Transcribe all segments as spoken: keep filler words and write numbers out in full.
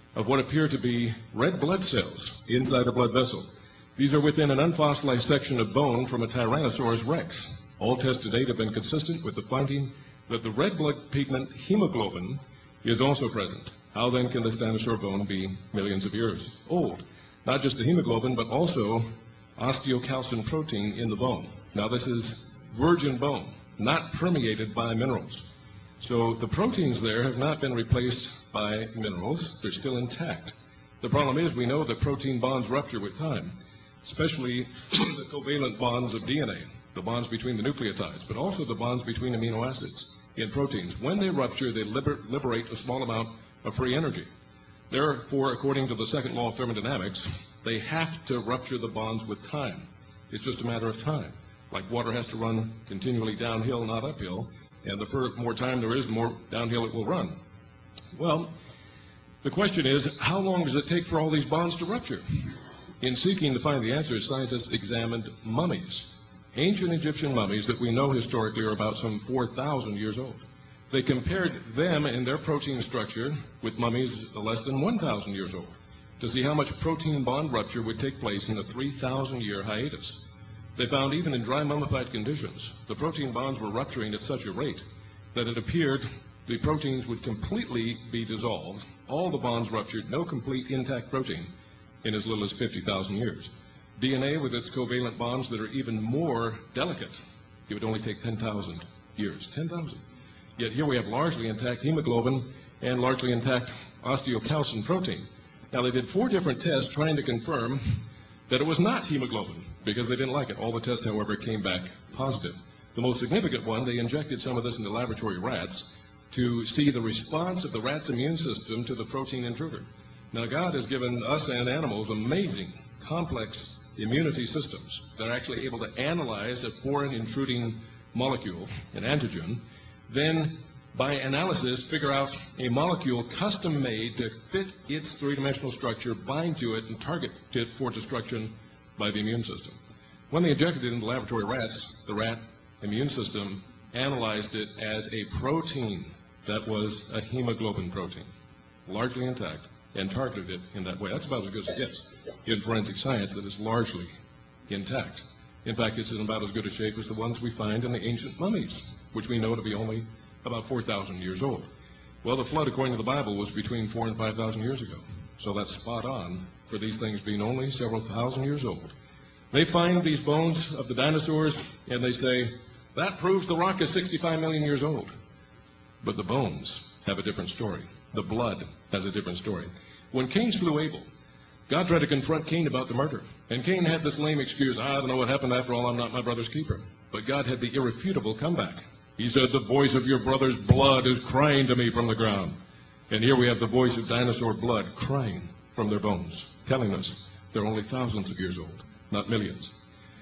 of what appear to be red blood cells inside a blood vessel. These are within an unfossilized section of bone from a Tyrannosaurus rex. All tests to date have been consistent with the finding that the red blood pigment hemoglobin is also present. How then can this dinosaur bone be millions of years old? Not just the hemoglobin, but also osteocalcin protein in the bone. Now this is virgin bone, not permeated by minerals. So the proteins there have not been replaced by minerals. They're still intact. The problem is we know that protein bonds rupture with time, especially the covalent bonds of D N A, the bonds between the nucleotides, but also the bonds between amino acids in proteins. When they rupture, they liber- liberate a small amount of free energy. Therefore, according to the second law of thermodynamics, they have to rupture the bonds with time. It's just a matter of time. Like water has to run continually downhill, not uphill, and the more time there is, the more downhill it will run. Well, the question is, how long does it take for all these bonds to rupture? In seeking to find the answer, scientists examined mummies, ancient Egyptian mummies that we know historically are about some four thousand years old. They compared them and their protein structure with mummies less than one thousand years old to see how much protein bond rupture would take place in a three thousand year hiatus. They found even in dry mummified conditions, the protein bonds were rupturing at such a rate that it appeared the proteins would completely be dissolved, all the bonds ruptured, no complete intact protein in as little as fifty thousand years. D N A with its covalent bonds that are even more delicate, it would only take ten thousand years, ten thousand. Yet here we have largely intact hemoglobin and largely intact osteocalcin protein. Now they did four different tests trying to confirm that it was not hemoglobin because they didn't like it. All the tests, however, came back positive. The most significant one, they injected some of this into laboratory rats to see the response of the rat's immune system to the protein intruder. Now God has given us and animals amazing, complex immunity systems that are actually able to analyze a foreign intruding molecule, an antigen, then by analysis figure out a molecule custom made to fit its three-dimensional structure, bind to it, and target it for destruction by the immune system. When they injected it into laboratory rats, the rat immune system analyzed it as a protein that was a hemoglobin protein, largely intact, and targeted it in that way. That's about as good as it gets in forensic science, that is largely intact. In fact, it's in about as good a shape as the ones we find in the ancient mummies, which we know to be only about four thousand years old. Well, the flood, according to the Bible, was between four and five thousand years ago. So that's spot on for these things being only several thousand years old. They find these bones of the dinosaurs, and they say, that proves the rock is sixty-five million years old. But the bones have a different story. The blood has a different story. When Cain slew Abel, God tried to confront Cain about the murder. And Cain had this lame excuse, I don't know what happened, after all, I'm not my brother's keeper. But God had the irrefutable comeback. He said, the voice of your brother's blood is crying to me from the ground. And here we have the voice of dinosaur blood crying from their bones, telling us they're only thousands of years old, not millions.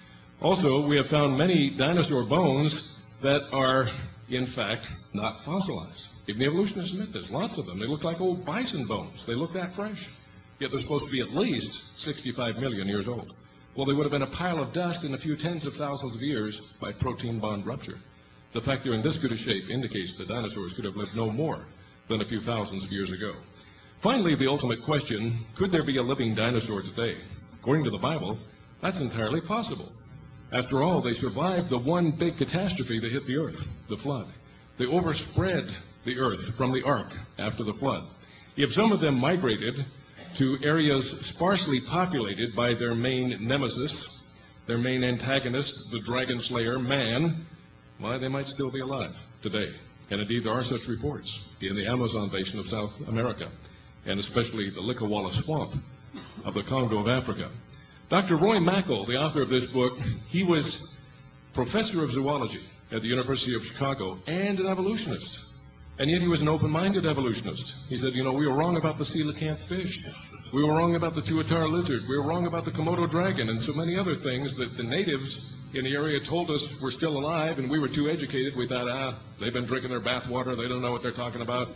Also, we have found many dinosaur bones that are, in fact, not fossilized. Even the evolutionists admit this, lots of them. They look like old bison bones. They look that fresh. Yet they're supposed to be at least sixty-five million years old. Well, they would have been a pile of dust in a few tens of thousands of years by protein bond rupture. The fact they're in this good a shape indicates that dinosaurs could have lived no more than a few thousands of years ago. Finally, the ultimate question, could there be a living dinosaur today? According to the Bible, that's entirely possible. After all, they survived the one big catastrophe that hit the earth, the flood. They overspread the earth from the ark after the flood. If some of them migrated to areas sparsely populated by their main nemesis, their main antagonist, the dragon slayer, man, why, they might still be alive today. And indeed, there are such reports in the Amazon basin of South America, and especially the Likawala swamp of the Congo of Africa. Doctor Roy Mackal, the author of this book, he was professor of zoology at the University of Chicago and an evolutionist. And yet he was an open-minded evolutionist. He said, you know, we were wrong about the coelacanth fish. We were wrong about the tuatara lizard. We were wrong about the Komodo dragon and so many other things that the natives in the area told us were still alive, and we were too educated. We thought, ah, they've been drinking their bath water. They don't know what they're talking about.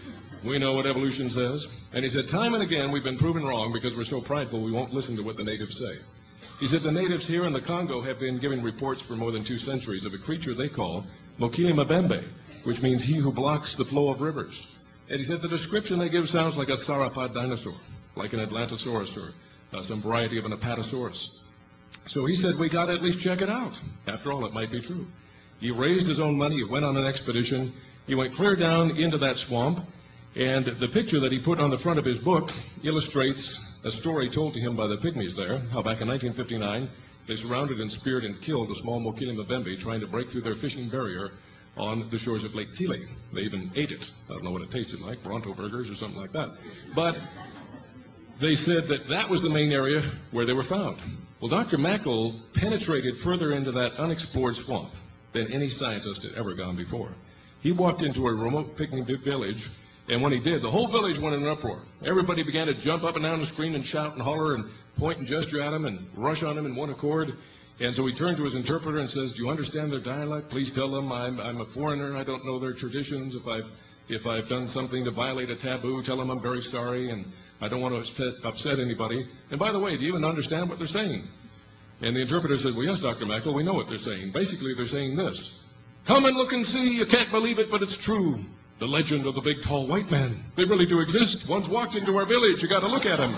We know what evolution says. And he said, time and again, we've been proven wrong because we're so prideful we won't listen to what the natives say. He said, the natives here in the Congo have been giving reports for more than two centuries of a creature they call Mokele Mbembe, which means he who blocks the flow of rivers. And he said the description they give sounds like a sauropod dinosaur, like an Atlantosaurus or uh, some variety of an Apatosaurus. So he said, we got to at least check it out. After all, it might be true. He raised his own money. He went on an expedition. He went clear down into that swamp. And the picture that he put on the front of his book illustrates a story told to him by the Pygmies there, how back in nineteen fifty-nine, they surrounded and speared and killed the small Mokele Mbembe trying to break through their fishing barrier on the shores of Lake Tile. They even ate it. I don't know what it tasted like, Bronto burgers or something like that. But they said that that was the main area where they were found. Well, Doctor Mackle penetrated further into that unexplored swamp than any scientist had ever gone before. He walked into a remote picnic village, and when he did, the whole village went in an uproar. Everybody began to jump up and down the screen and shout and holler and point and gesture at him and rush on him in one accord. And so he turned to his interpreter and says, do you understand their dialect? Please tell them I'm, I'm a foreigner. I don't know their traditions. If I've, if I've done something to violate a taboo, tell them I'm very sorry and I don't want to upset, upset anybody. And by the way, do you even understand what they're saying? And the interpreter said, well, yes, Doctor Mackle, we know what they're saying. Basically, they're saying this. Come and look and see. You can't believe it, but it's true. The legend of the big, tall white man. They really do exist. One's walked into our village. You got to look at him.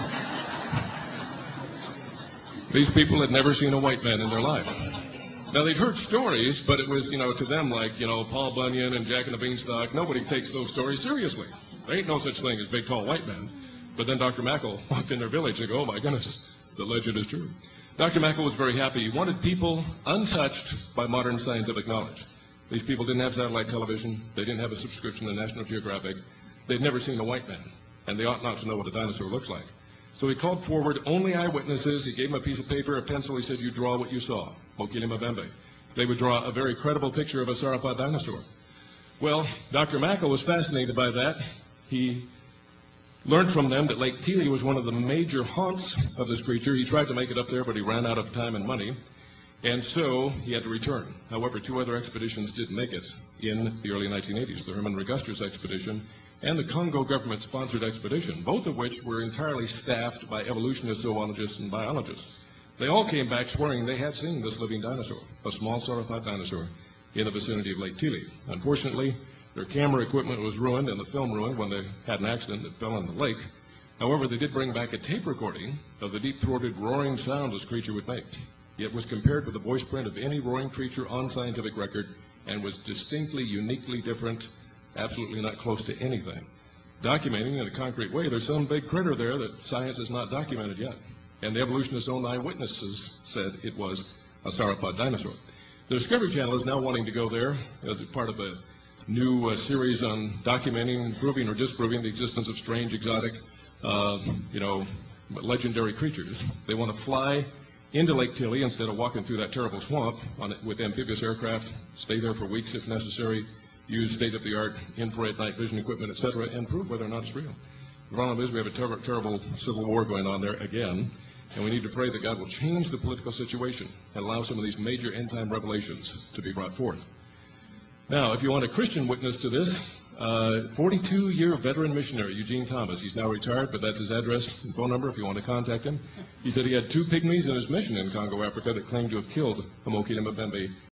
These people had never seen a white man in their life. Now, they'd heard stories, but it was, you know, to them like, you know, Paul Bunyan and Jack and the Beanstalk. Nobody takes those stories seriously. There ain't no such thing as big, tall white men. But then Doctor Mackle walked in their village and go, oh, my goodness, the legend is true. Doctor Mackle was very happy. He wanted people untouched by modern scientific knowledge. These people didn't have satellite television. They didn't have a subscription to National Geographic. They'd never seen a white man, and they ought not to know what a dinosaur looks like. So he called forward only eyewitnesses. He gave them a piece of paper, a pencil. He said, you draw what you saw, Mokele Mbembe. They would draw a very credible picture of a sauropod dinosaur. Well, Doctor Mackle was fascinated by that. He learned from them that Lake Tile was one of the major haunts of this creature. He tried to make it up there, but he ran out of time and money. And so he had to return. However, two other expeditions did make it in the early nineteen eighties, the Herman Regusters expedition and the Congo government-sponsored expedition, both of which were entirely staffed by evolutionists, zoologists, and biologists. They all came back swearing they had seen this living dinosaur, a small sauropod dinosaur, in the vicinity of Lake Tile. Unfortunately, their camera equipment was ruined and the film ruined when they had an accident that fell in the lake. However, they did bring back a tape recording of the deep-throated roaring sound this creature would make. It was compared with the voice print of any roaring creature on scientific record and was distinctly, uniquely different, absolutely not close to anything. Documenting in a concrete way, there's some big critter there that science has not documented yet. And the evolutionists' own eyewitnesses said it was a sauropod dinosaur. The Discovery Channel is now wanting to go there as a part of a new uh, series on documenting, proving or disproving the existence of strange, exotic, uh, you know, legendary creatures. They want to fly into Lake Tile instead of walking through that terrible swamp on it with amphibious aircraft, stay there for weeks if necessary, use state-of-the-art infrared night vision equipment, et cetera, and prove whether or not it's real. The problem is we have a ter terrible civil war going on there again, and we need to pray that God will change the political situation and allow some of these major end-time revelations to be brought forth. Now, if you want a Christian witness to this, forty-two-year veteran missionary Eugene Thomas. He's now retired, but that's his address and phone number if you want to contact him. He said he had two pygmies in his mission in Congo, Africa that claimed to have killed the Mokele Mbembe